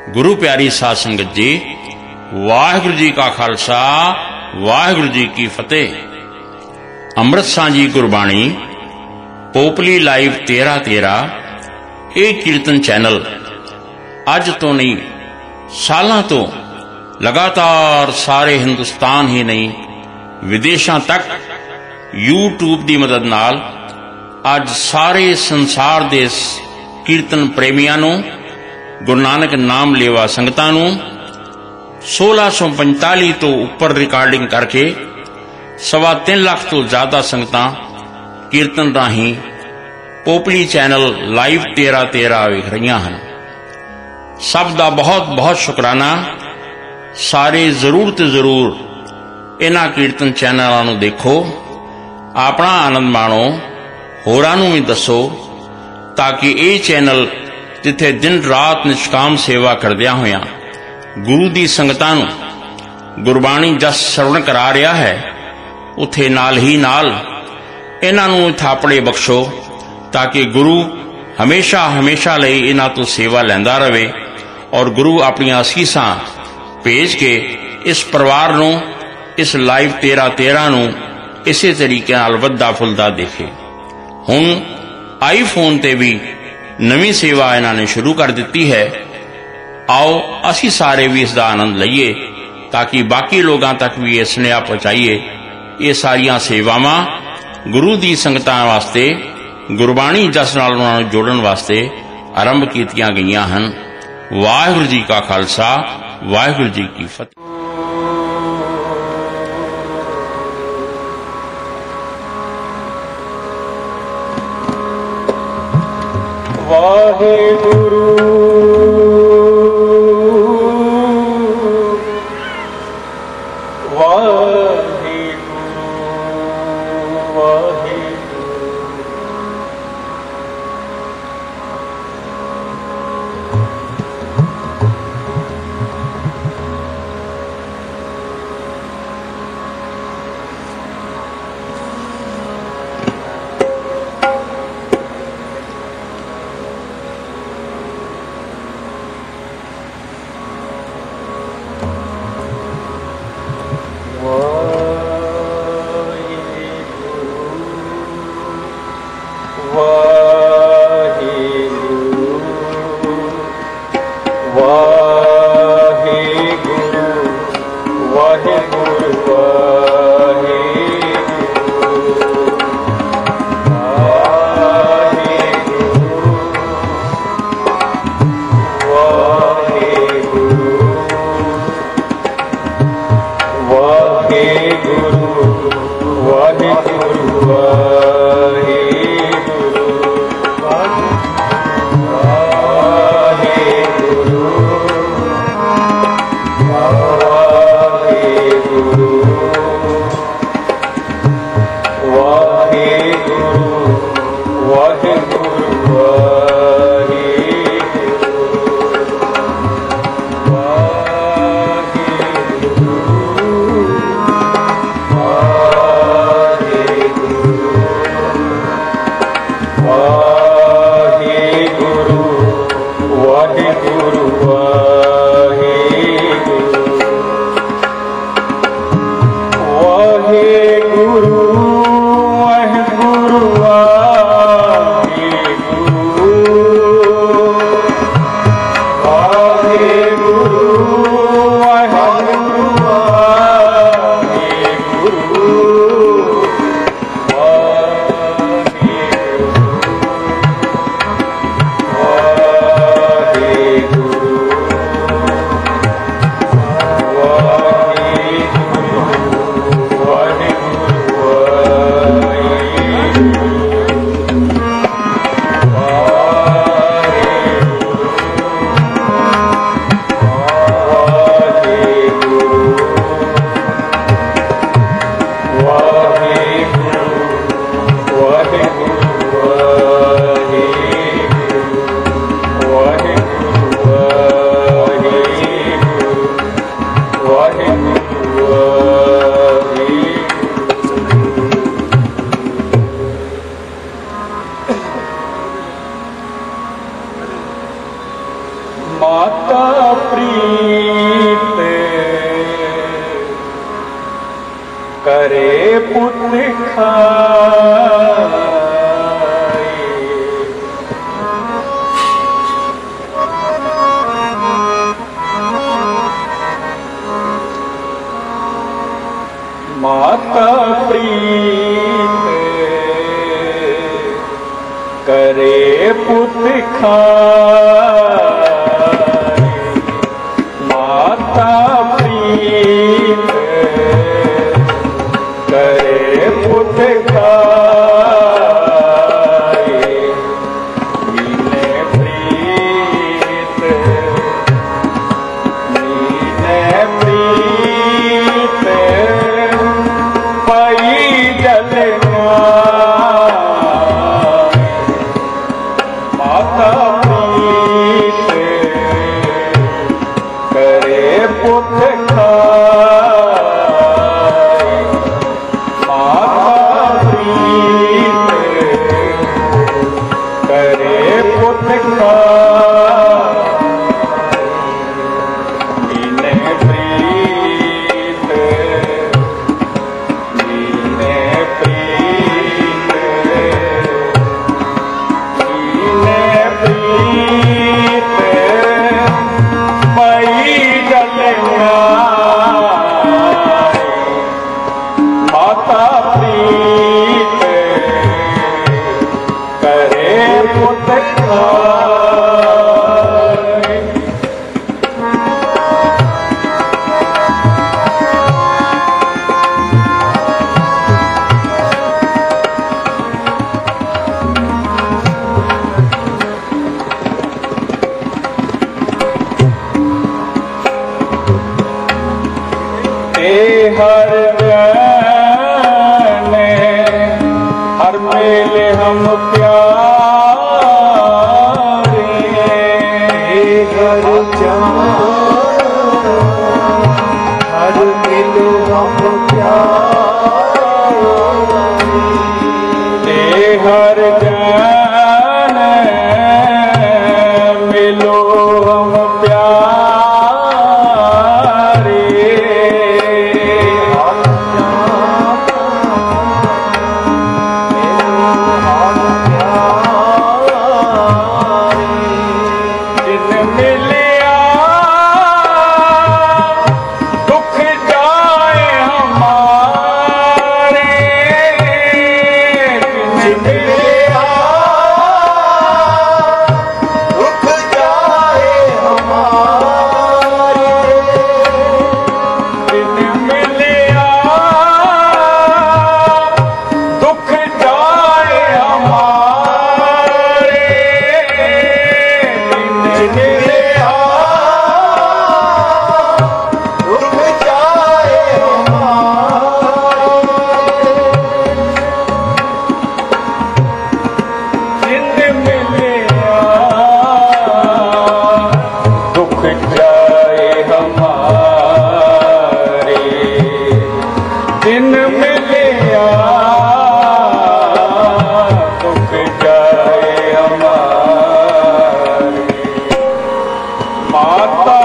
गुरु प्यारी साध संगत जी, वाहिगुरु जी का खालसा वाहिगुरु जी की फतेह। अमृत सांझी गुरबाणी पोपली लाइव 1313 ਇਹ ਕੀਰਤਨ ਚੈਨਲ ਅੱਜ ਤੋਂ ਨਹੀਂ ਸਾਲਾਂ ਤੋਂ ਲਗਾਤਾਰ ਸਾਰੇ ਹਿੰਦੁਸਤਾਨ ਹੀ ਨਹੀਂ ਵਿਦੇਸ਼ਾਂ ਤੱਕ YouTube ਦੀ ਮਦਦ ਨਾਲ ਅੱਜ ਸਾਰੇ ਸੰਸਾਰ ਦੇ ਕੀਰਤਨ ਪ੍ਰੇਮੀਆਂ ਨੂੰ, ਗੁਰੂ ਨਾਨਕ ਨਾਮ ਲੇਵਾ ਸੰਗਤਾਂ ਨੂੰ 1645 ਤੋਂ ਉੱਪਰ ਰਿਕਾਰਡਿੰਗ ਕਰਕੇ 3.25 ਲੱਖ ਤੋਂ ਜ਼ਿਆਦਾ ਸੰਗਤਾਂ ਕੀਰਤਨ ਰਾਹੀਂ पोपली चैनल लाइव 1313 वेख रही हैं। सब का बहुत बहुत शुकराना। सारे जरूर तो जरूर इन्हां कीर्तन चैनलों को देखो, अपना आनंद माणो, होरां नूं भी दसो, ताकि ये चैनल जिथे दिन रात निष्काम सेवा करदियां होयां गुरु दी संगतां नूं गुरबाणी जस श्रवण करा रहा है, उत्थे नाल ही नाल इन्हां नूं थापड़े बख्शो, ताकि गुरु हमेशा हमेशा लई इन्हां तो सेवा लैंदा रहे और गुरु अपनी असीसां भेज के इस परिवार नूं, इस लाइव 1313 नूं इसे तरीके नाल वधदा फुलदा देखे। हुण आईफोन ते भी नवीं सेवा इन्हां ने शुरू कर दिती है। आओ असी सारे भी इसका आनंद लईए, ताकि बाकी लोगों तक भी इस स्नेहा पहुँचाइए। ये सारियां सेवावां गुरु दी संगतां वास्ते गुरबाणी जस नाल उन्हां नूं जोड़न वास्ते आरंभ कीतियां गईयां हन। वाहिगुरू जी का खालसा वाहिगुरू जी की फतेह। वाहिगुरू प्रीत करे पुत खाए। माता प्रीत करे पुत खाए। माता प्रीत करे पुत खाए। मीने प्रीत पई जलना। माता प्रीत करे पुत खाए। माता प्रीत करे पुत खाए। मीने प्रीत पई जलना। माता प्रीत करे पुत खाए। हर जाने हर मेले हम प्यारे। हर जाने हर मेले हम प्यारे। हर जाने मिलो हम प्यारे। दिन मिलिया दुख जाए हमारे। माता